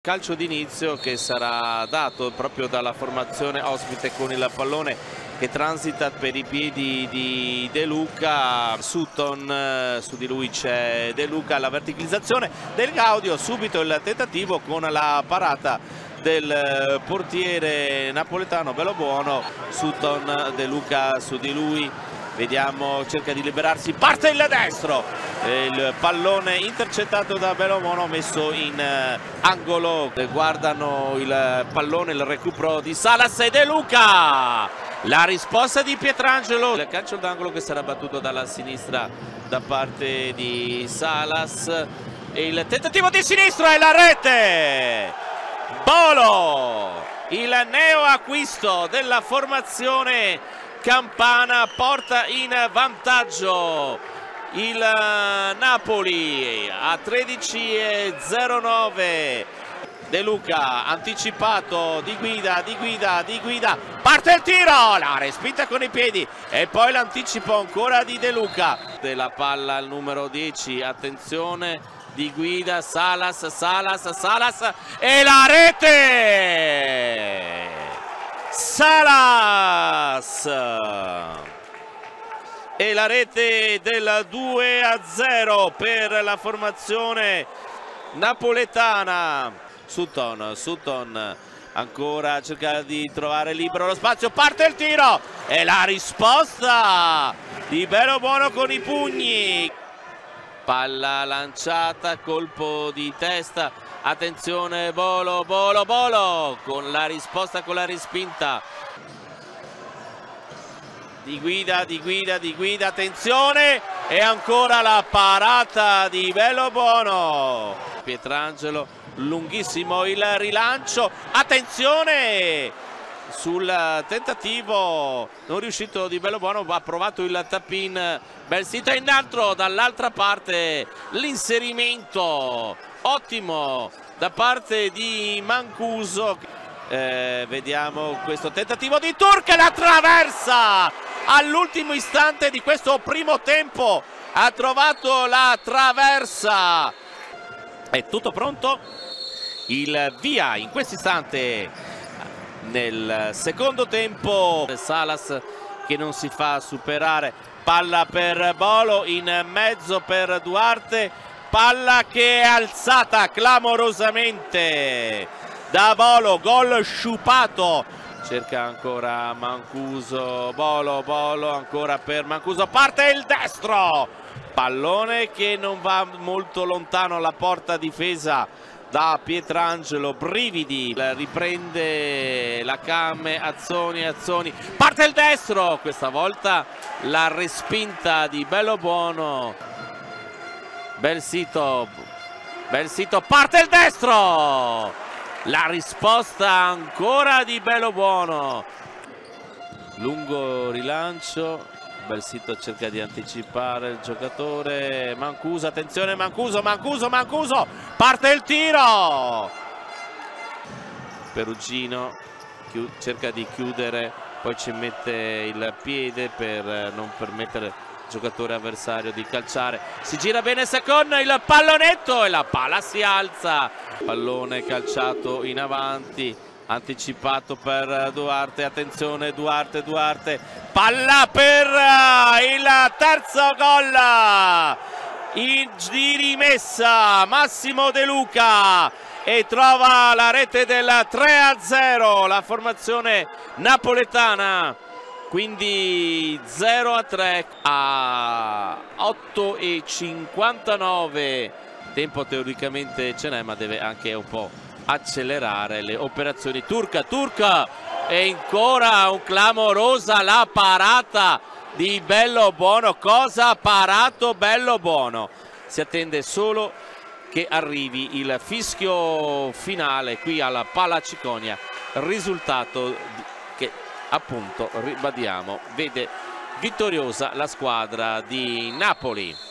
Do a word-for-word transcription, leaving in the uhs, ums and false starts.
calcio d'inizio che sarà dato proprio dalla formazione ospite con il pallone che transita per i piedi di De Luca. Sutton, su di lui c'è De Luca, la verticalizzazione del Gaudio, subito il tentativo con la parata del portiere napoletano Bellobuono. Sutton, De Luca su di lui, vediamo, cerca di liberarsi, parte il destro, il pallone intercettato da Bellobuono, messo in angolo. Guardano il pallone, il recupero di Salas e De Luca, la risposta di Pietrangelo, il calcio d'angolo che sarà battuto dalla sinistra da parte di Salas e il tentativo di sinistro e la rete. Bolo, il neo acquisto della formazione campana, porta in vantaggio il Napoli a tredici e zero nove. De Luca anticipato, di guida, di guida, di guida, parte il tiro, la respinta con i piedi e poi l'anticipo ancora di De Luca. Della palla al numero dieci, attenzione, di guida, Salas, Salas, Salas e la rete! Salas! E la rete del due a zero per la formazione napoletana. Sutton, Sutton ancora cerca di trovare libero lo spazio, parte il tiro e la risposta di Bellobuono con i pugni. Palla lanciata, colpo di testa, attenzione, Bolo, Bolo, Bolo con la risposta, con la respinta. Di guida, di guida, di guida, attenzione e ancora la parata di Bellobuono. Pietrangelo, lunghissimo il rilancio, attenzione sul tentativo non riuscito di Bellobuono, ha provato il tap-in, bel sito in altro dall'altra parte, l'inserimento ottimo da parte di Mancuso. Eh, vediamo questo tentativo di Turk, la traversa all'ultimo istante di questo primo tempo, ha trovato la traversa. È tutto pronto, il via in questo istante nel secondo tempo. Salas che non si fa superare, palla per Bolo, in mezzo per Duarte, palla che è alzata clamorosamente da Bolo, gol sciupato, cerca ancora Mancuso, Bolo, Bolo ancora per Mancuso, parte il destro, pallone che non va molto lontano, la porta difesa da Pietrangelo, brividi, riprende la Camme, Azzoni, Azzoni, parte il destro, questa volta la respinta di Bellobuono, bel sito, bel sito, parte il destro, la risposta ancora di Bellobuono, lungo rilancio, bel sito cerca di anticipare il giocatore, Mancuso, attenzione Mancuso, Mancuso, Mancuso, parte il tiro, Perugino cerca di chiudere, poi ci mette il piede per non permettere al giocatore avversario di calciare, si gira bene Secon, il pallonetto e la palla si alza, pallone calciato in avanti, anticipato per Duarte, attenzione Duarte, Duarte, palla per il terzo gol in, di rimessa, Massimo De Luca, e trova la rete del tre a zero la formazione napoletana, quindi zero a tre a otto e cinquantanove, tempo teoricamente ce n'è ma deve anche un po' accelerare le operazioni. Turca, Turca e ancora un clamorosa la parata di Bellobuono, cosa ha parato Bellobuono, si attende solo che arrivi il fischio finale qui alla Pala Ciconia, risultato che appunto ribadiamo vede vittoriosa la squadra di Napoli.